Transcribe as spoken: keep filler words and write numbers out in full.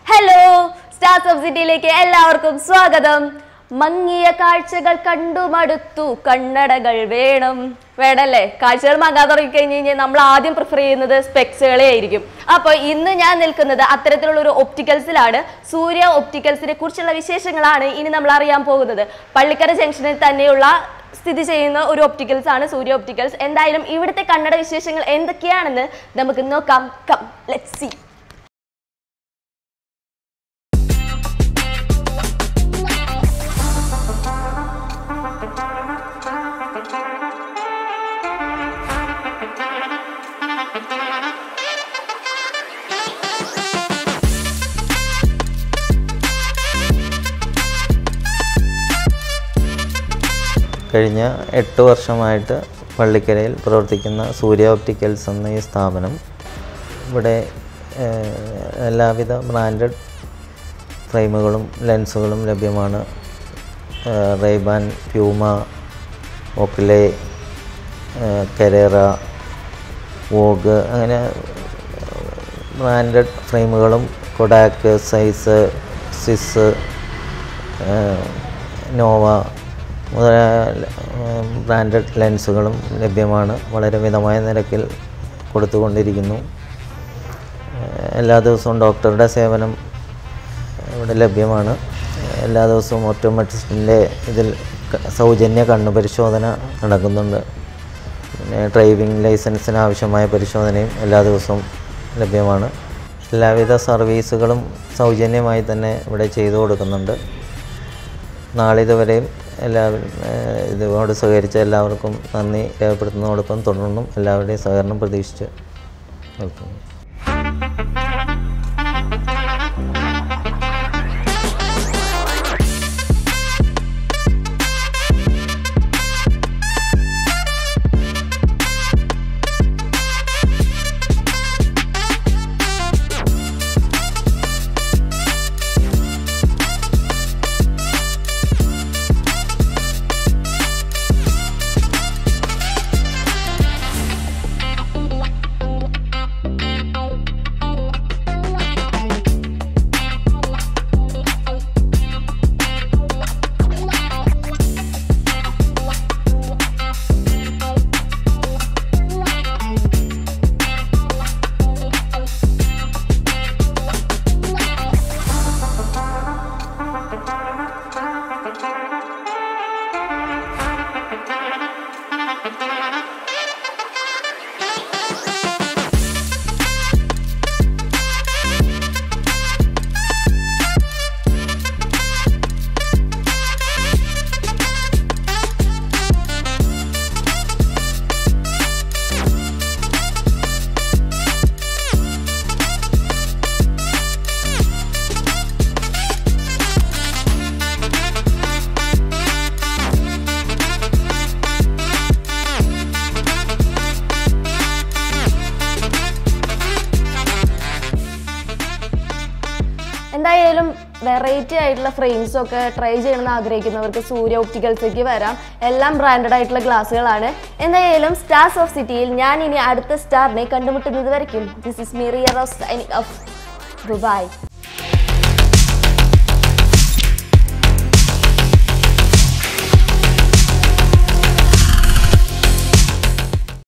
Hello, Stars of City like എല്ലാവർക്കും സ്വാഗതം. മങ്ങിയ കാഴ്ചകൾ കണ്ടു മടുത്തു കണ്ണടകൾ വേണം വേണല്ലേ കാഴ്ചകൾ മങ്ങാൻ തുടങ്ങി കഴിഞ്ഞാൽ നമ്മൾ ആദ്യം പ്രിഫർ ചെയ്യുന്നത് സ്പെക്സുകളെ ആയിരിക്കും. അപ്പോൾ ഇന്ന് ഞാൻ നിൽക്കുന്നത് അത്തരത്തിലുള്ള ഒരു ഒപ്റ്റിക്കൽസിലാണ്. സൂര്യ ഒപ്റ്റിക്കൽസിനെ കുറിച്ചുള്ള വിശേഷങ്ങളാണ് ഇനി നമ്മൾ അറിയാൻ പോകുന്നത്. പള്ളിക്കര ജംഗ്ഷനിൽ തന്നെയുള്ള സ്ഥിതി ചെയ്യുന്ന ഒരു ഒപ്റ്റിക്കൽസ് ആണ് സൂര്യ ഒപ്റ്റിക്കൽസ്. എന്തായാലും ഇവിടുത്തെ കണ്ണട വിശേഷങ്ങൾ എന്തൊക്കെയാണെന്ന് നമുക്ക് നോക്കാം. Come let's see. കഴിഞ്ഞ എട്ട് വർഷമായിട്ട് പള്ളിക്കരയിൽ പ്രവർത്തിക്കുന്ന സൂര്യ ഒപ്റ്റിക്കൽസ് എന്ന ഈ സ്ഥാപനം ഇവിടെ എല്ലാവിധ ബ്രാൻഡഡ് ഫ്രെയിമുകളും ലെൻസുകളും ലഭ്യമാണ്. Rayban, Puma, Oakley, Carrera, Vogue അങ്ങനെ ബ്രാൻഡഡ് ഫ്രെയിമുകളും കൊഡാക്ക്, സൈസ്, സ്വിസ്, നോവ മുതലായ ബ്രാൻഡഡ് ലെൻസുകളും ലഭ്യമാണ്. വളരെ മിതമായ നിരക്കിൽ കൊടുത്തുകൊണ്ടിരിക്കുന്നു. എല്ലാ ദിവസവും ഡോക്ടറുടെ സേവനം ഇവിടെ ലഭ്യമാണ്. എല്ലാ ദിവസവും ഓപ്റ്റോമെട്രിസ്റ്റിൻ്റെ ഇതിൽ സൗജന്യ കണ്ണു പരിശോധന നടക്കുന്നുണ്ട്. പിന്നെ ഡ്രൈവിംഗ് ലൈസൻസിന് ആവശ്യമായ പരിശോധനയും എല്ലാ ദിവസവും ലഭ്യമാണ്. എല്ലാവിധ സർവീസുകളും സൗജന്യമായി തന്നെ ഇവിടെ ചെയ്തു കൊടുക്കുന്നുണ്ട്. നാളിതുവരെയും എല്ലാവരും ഇതോട് സഹകരിച്ച എല്ലാവർക്കും നന്ദി രേഖപ്പെടുത്തുന്നതോടൊപ്പം തുടർന്നും എല്ലാവരുടെയും സഹകരണം പ്രതീക്ഷിച്ച് നിൽക്കുന്നു. എന്തായാലും വെറൈറ്റി ആയിട്ടുള്ള ഫ്രെയിംസൊക്കെ ട്രൈ ചെയ്യണമെന്ന് ആഗ്രഹിക്കുന്നവർക്ക് സൂര്യ ഒപ്റ്റിക്കൽസിലേക്ക് വരാം. എല്ലാം ബ്രാൻഡഡ് ആയിട്ടുള്ള ഗ്ലാസ്സുകളാണ്. എന്തായാലും സ്റ്റാർസ് ഓഫ് സിറ്റിയിൽ ഞാൻ ഇനി അടുത്ത സ്റ്റാറിനെ കണ്ടുമുട്ടുന്നത് വരയ്ക്കും. This is me Ria Rose signing off. By.